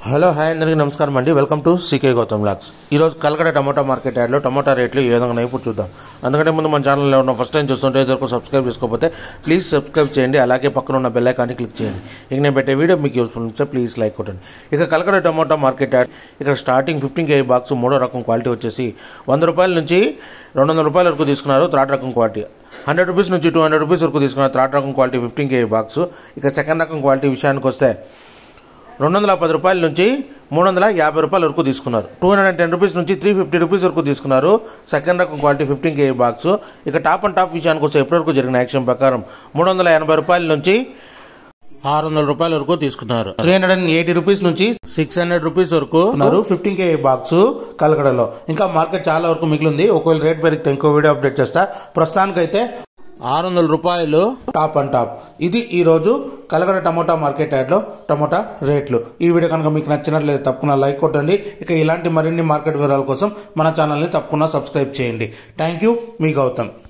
Hello hi అందరికీ నమస్కారం అండి. Welcome to CK Gautam blogs. ఈరోజు కలకడ టమాటా మార్కెట్ యాడ్లో టమాటా రేట్లు ఏ విధంగా ఇప్పుడు చూద్దాం. అందుకంటే ముందు మన ఛానల్లో ఉన్న ఫస్ట్ టైం చూస్తుంటే ఇదివరకు సబ్స్క్రైబ్ చేసుకోకపోతే ప్లీజ్ సబ్స్క్రైబ్ చేయండి. అలాగే పక్కన ఉన్న బెల్ ఐకాన్ని క్లిక్ చేయండి. ఇక నేను పెట్టే వీడియో మీకు యూస్ఫుల్ ఉంటే ప్లీజ్ లైక్ కొట్టండి. ఇక కలకడ టమాటా మార్కెట్ యాడ్ ఇక్కడ స్టార్టింగ్ 15 kg బాక్స్ మూడో రకం క్వాలిటీ వచ్చేసి 100 రూపాయల నుంచి 200 రూపాయల వరకు తీసుకున్నారు. థర్డ్ రకం క్వాలిటీ 100 రూపీస్ నుంచి 200 రూపీస్ వరకు తీసుకున్నారు. థర్డ్ రకం క్వాలిటీ 15 kg బాక్స్. ఇక సెకండ్ రకం క్వాలిటీ విషయానికి వస్తే 210 రూపాయల నుంచి 350 రూపాయల వరకు తీసుకున్నారు. 210 రూపీస్ నుంచి 350 రూపీస్ వరకు తీసుకున్నారు. సెకండ్ రకం క్వాలిటీ 15 kg బాక్స్. ఇక టాప్ అండ్ టాప్ విషయానికి వస్తే ఇప్పటివరకు జరిగిన యాక్షన్ ప్రకారం 380 రూపాయల నుంచి 600 రూపాయల వరకు తీసుకున్నారు. 380 రూపీస్ నుంచి 600 రూపీస్ వరకు 15 kg బాక్స్ కలకడలో. ఇంకా మార్కెట్ చాలా వరకు మిగిలింది. ఒకవేళ రేట్ పెరిగితే ఇంకో వీడియో అప్డేట్ చేస్తా. ప్రస్తుతానికైతే 600 రూపాయలు టాప్ అండ్ టాప్. ఇది ఈరోజు కలకడ టమోటా మార్కెట్ యాడ్లో టమోటా రేట్లు. ఈ వీడియో కనుక మీకు నచ్చినట్లయితే తప్పకుండా లైక్ కొట్టండి. ఇక ఇలాంటి మరిన్ని మార్కెట్ వివరాల కోసం మన ఛానల్ని తప్పకుండా సబ్స్క్రైబ్ చేయండి. థ్యాంక్ యూ, మీ గౌతమ్.